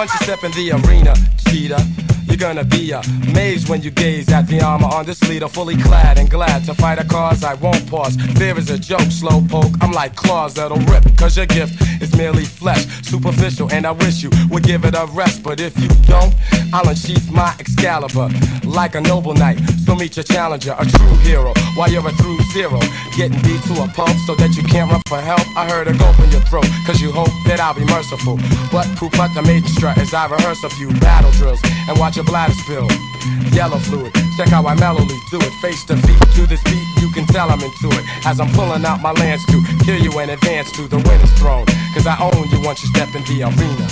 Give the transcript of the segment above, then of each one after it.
Once you step in the arena, cheetah, you're gonna be amazed when you gaze at the armor on this leader, fully clad and glad to fight a cause I won't pause. Fear is a joke, slow poke, I'm like claws that'll rip, cause your gift is merely flesh, superficial, and I wish you would give it a rest. But if you don't, I'll unsheath my Excalibur like a noble knight. So meet your challenger, a true hero, while you're a through zero, getting beat to a pulp so that you can't run for help. I heard a gulp in your throat, cause you hope that I'll be merciful. But poop out the maiden strut as I rehearse a few battle drills and watch your bladder spill yellow fluid. Check how I mellowly do it, face to feet to this beat. You can tell I'm into it as I'm pulling out my lance to kill you and advance to the winner's throne. Cause I own you once you step in the arena.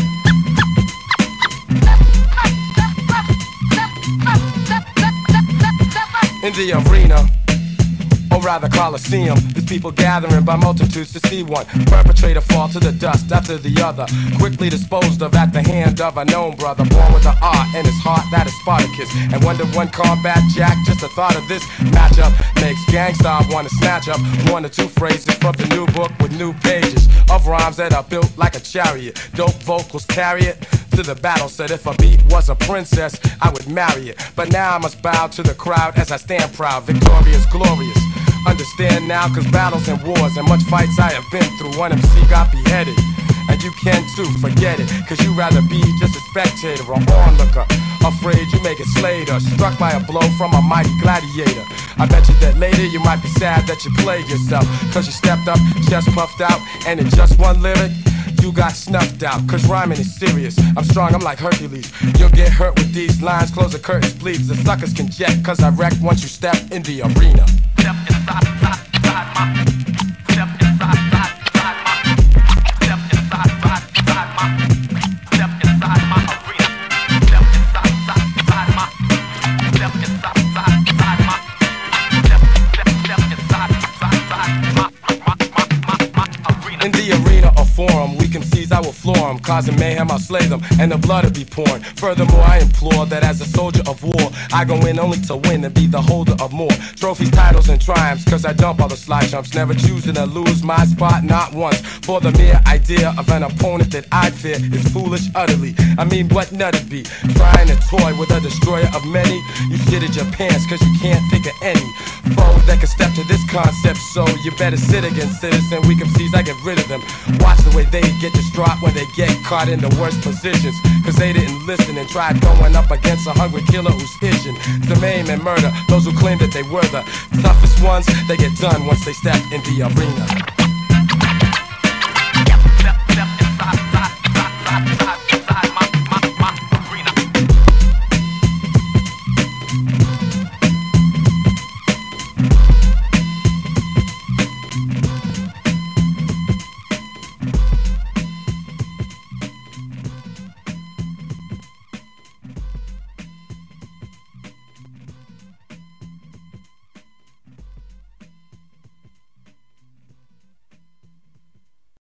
In the arena, or rather Coliseum, there's people gathering by multitudes to see one perpetrator fall to the dust after the other, quickly disposed of at the hand of a known brother, born with an art in his heart that is Spartacus. And wonder one combat jack, just the thought of this matchup makes gangsta wanna snatch up one or two phrases from the new book with new pages of rhymes that are built like a chariot. Dope vocals carry it to the battle, said if a beat was a princess, I would marry it. But now I must bow to the crowd as I stand proud, victorious, glorious. Understand now, cause battles and wars and much fights I have been through, one MC got beheaded. And you can too, forget it, cause you rather be just a spectator or onlooker, afraid you may get slayed or struck by a blow from a mighty gladiator. I bet you that later you might be sad that you played yourself, cause you stepped up, chest puffed out, and in just one lyric you got snuffed out, cause rhyming is serious. I'm strong, I'm like Hercules. You'll get hurt with these lines, close the curtains please. The suckers can jet, cause I wreck once you step in the arena. Step inside, inside my, step inside, inside my, step inside, inside my, step inside my arena. Step inside, inside my, step inside, inside my, step inside, inside my arena. In the arena or forum, we can seize, I will floor them, causing mayhem, I'll slay them, and the blood will be pouring. Furthermore, I implore that as a soldier of war, I go in only to win and be the holder of more trophies, titles, and triumphs, cause I dump all the slide jumps, never choosing to lose my spot, not once. For the mere idea of an opponent that I'd fear is foolish utterly. I mean, what nut it be? Trying to toy with a destroyer of many? You shitted your pants cause you can't think of any foe that can step to this concept, so you better sit against citizen. We can seize, I get rid of them. Watch the way they get distraught when they get caught in the worst positions, cause they didn't listen and tried going up against a hungry killer who's itching to maim and murder those who claim that they were the toughest ones. They get done once they step in the arena.